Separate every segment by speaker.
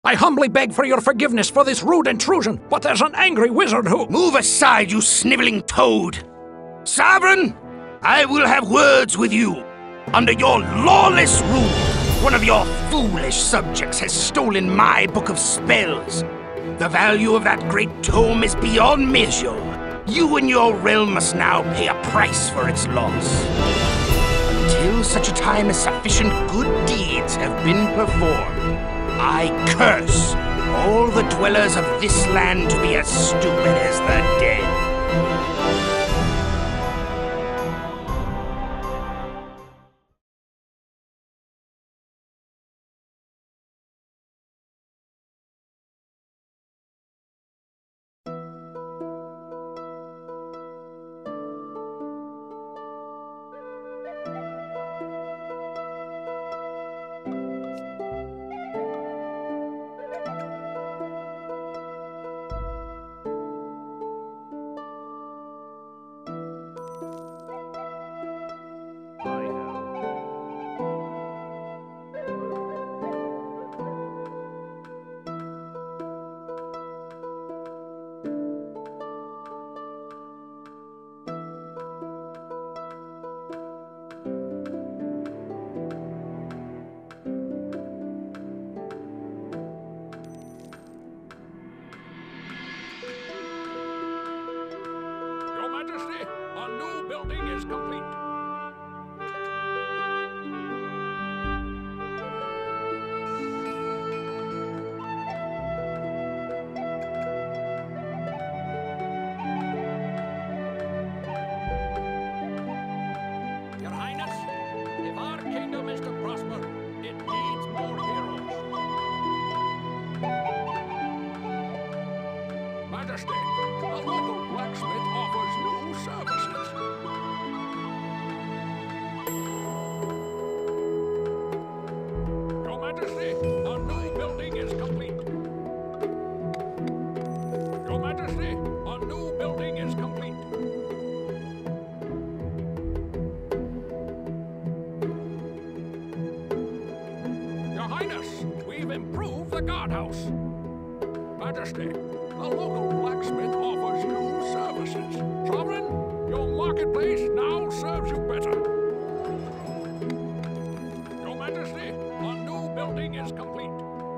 Speaker 1: I humbly beg for your forgiveness for this rude intrusion, but there's an angry wizard who—
Speaker 2: Move aside, you sniveling toad! Sovereign, I will have words with you. Under your lawless rule, one of your foolish subjects has stolen my book of spells. The value of that great tome is beyond measure. You and your realm must now pay a price for its loss. Until such a time as sufficient good deeds have been performed, I curse all the dwellers of this land to be as stupid as the dead.
Speaker 3: A new building is complete. Your Highness, if our kingdom is to prosper, it needs more heroes. Majesty, a local blacksmith offers new services. Your Majesty, a new building is complete. Your Majesty, a new building is complete. Your Highness, we've improved the guardhouse. Majesty, a local blacksmith offers new services. Sovereign, your marketplace now serves you better. Your Majesty, a new building is complete.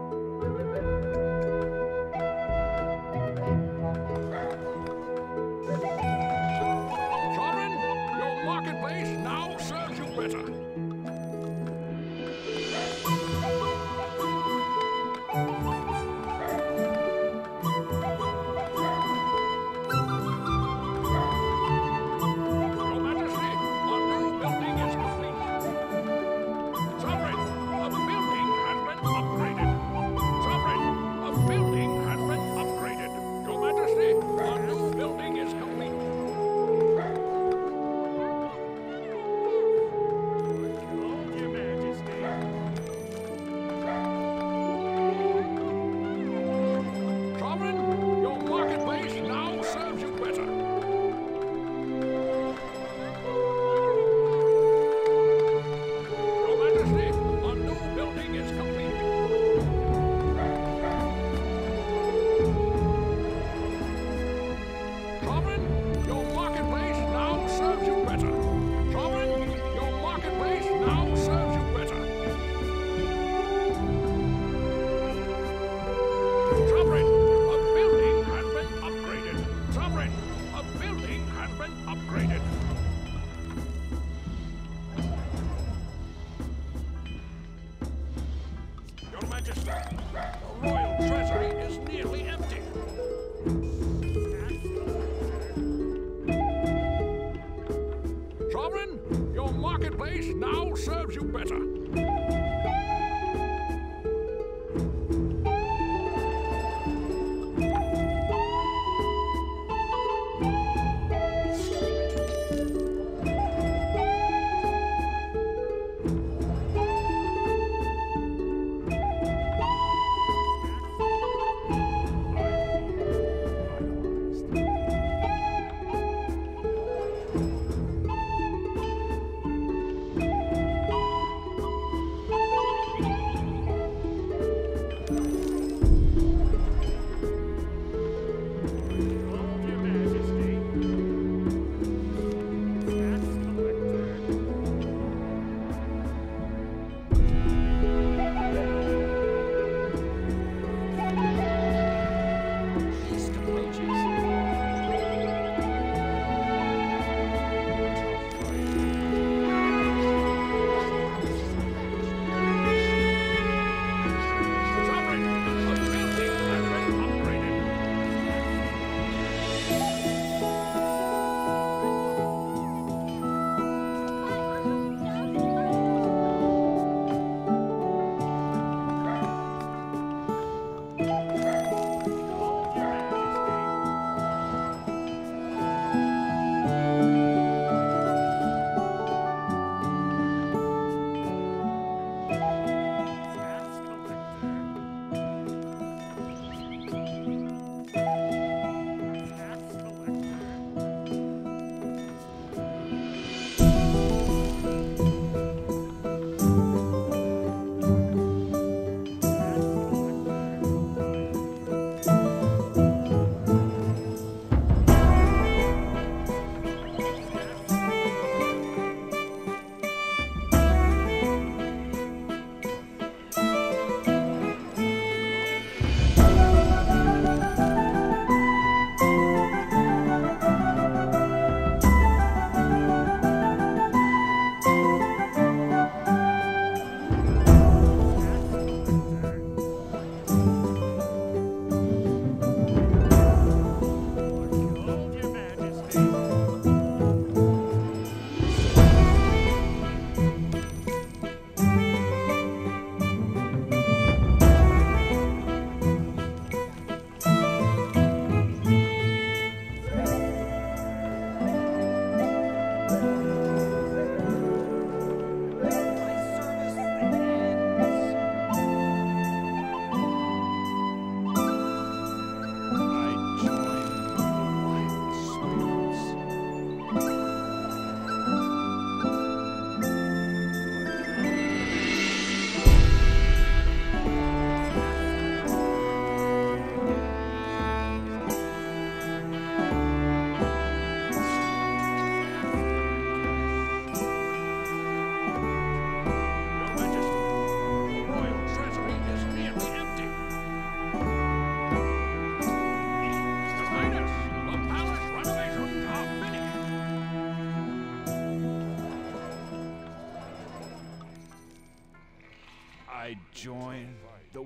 Speaker 3: Sovereign, your marketplace now serves you better. Now serves you better.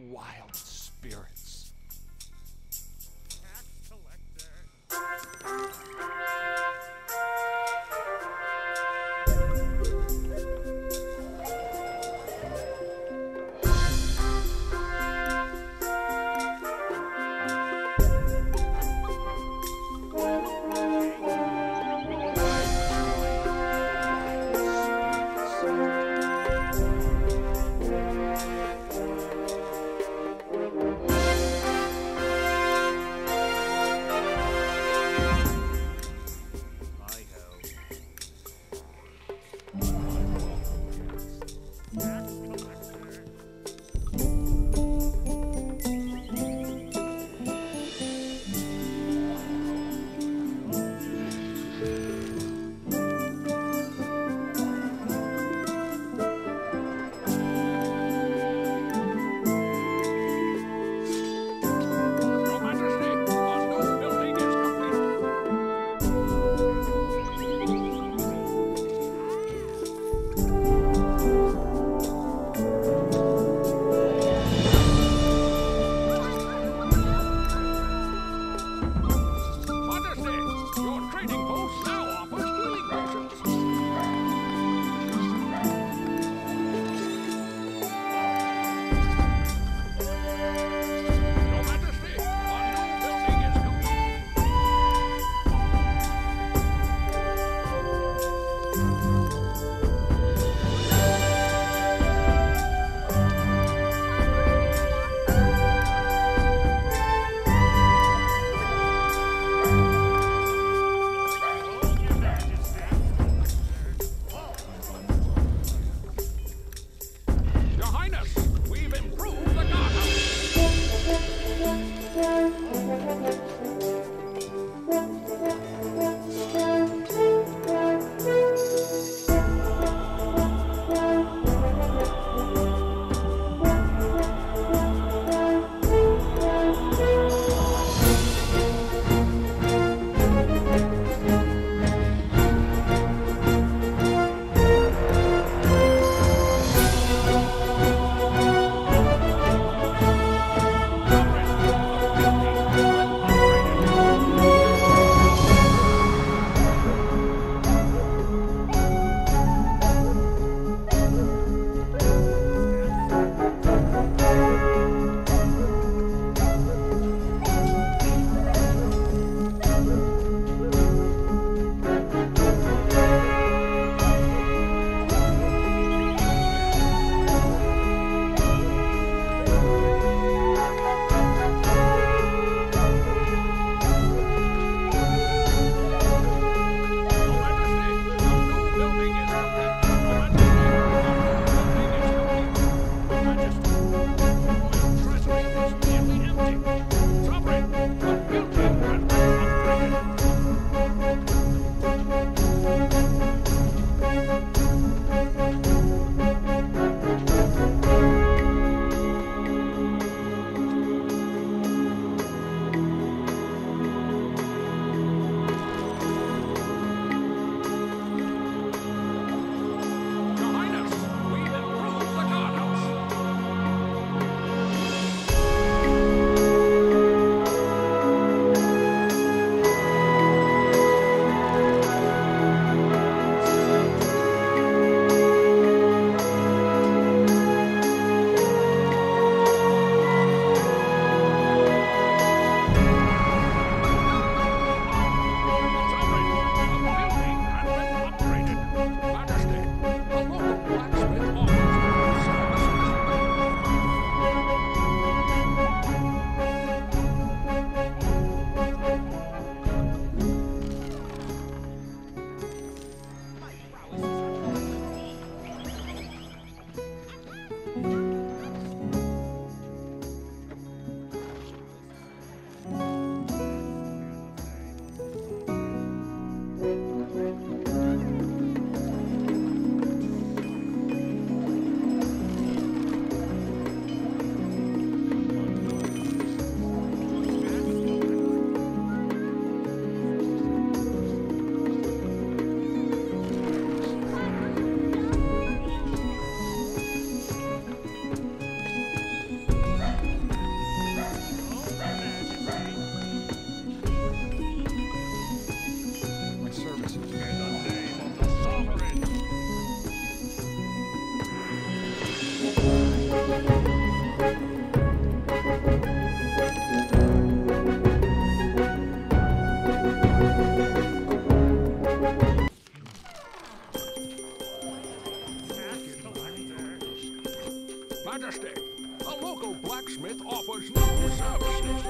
Speaker 4: wild spirits.
Speaker 3: Tax collector. Tax collector. Your Majesty, our new building is complete. Majesty, your trading post now offers healing potions. Your Majesty, our new building is complete. Your Highness, we've improved the guardhouse. Operating. new services.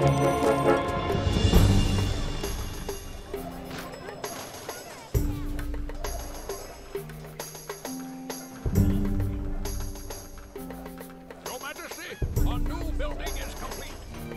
Speaker 3: Your Majesty, a new building is complete.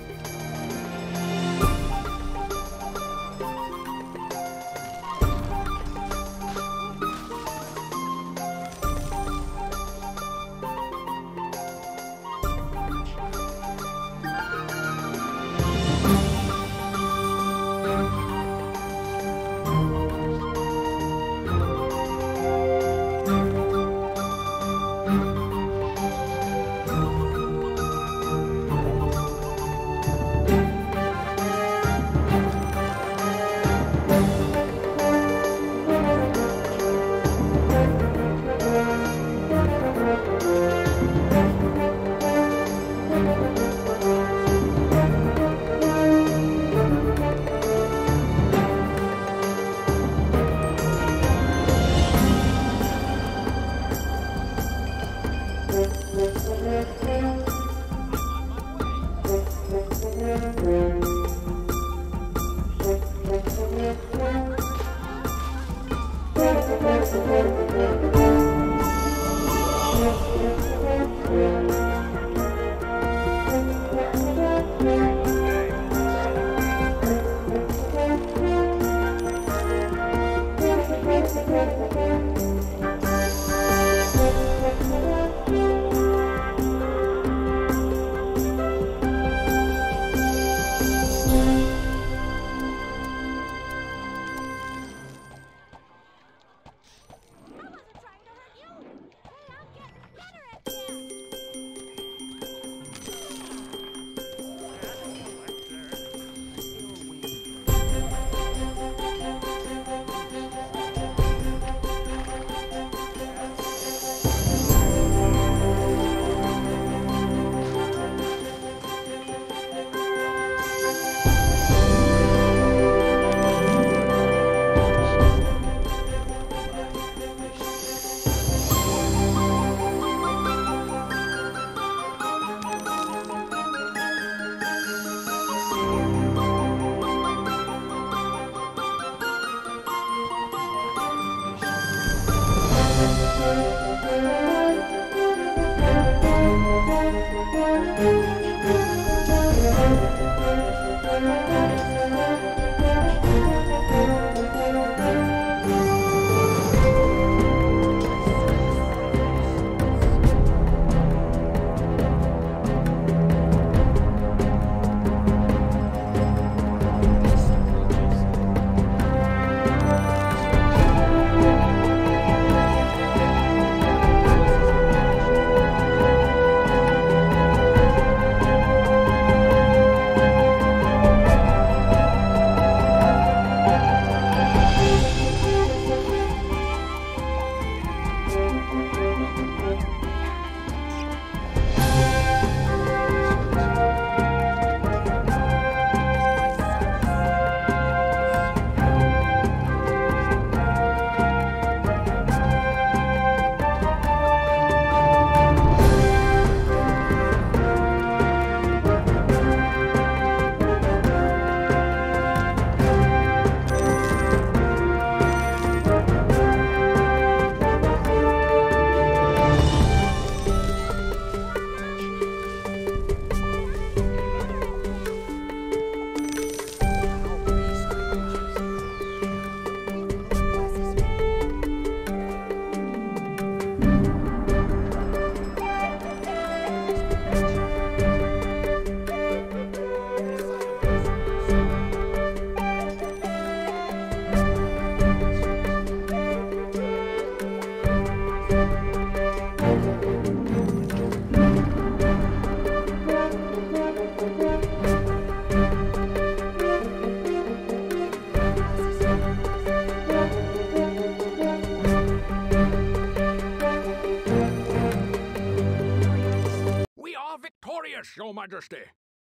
Speaker 3: Yes, Your Majesty.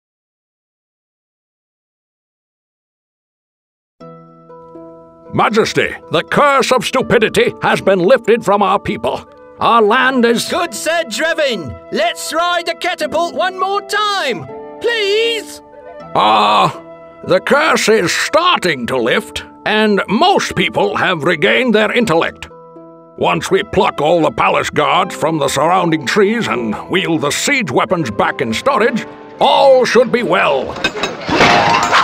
Speaker 1: Majesty, the curse of stupidity has been lifted from our people. Our land is...
Speaker 5: Good said, Drevin. Let's ride the catapult one more time, please.
Speaker 1: The curse is starting to lift, and most people have regained their intellect. Once we pluck all the palace guards from the surrounding trees and wheel the siege weapons back in storage, all should be well.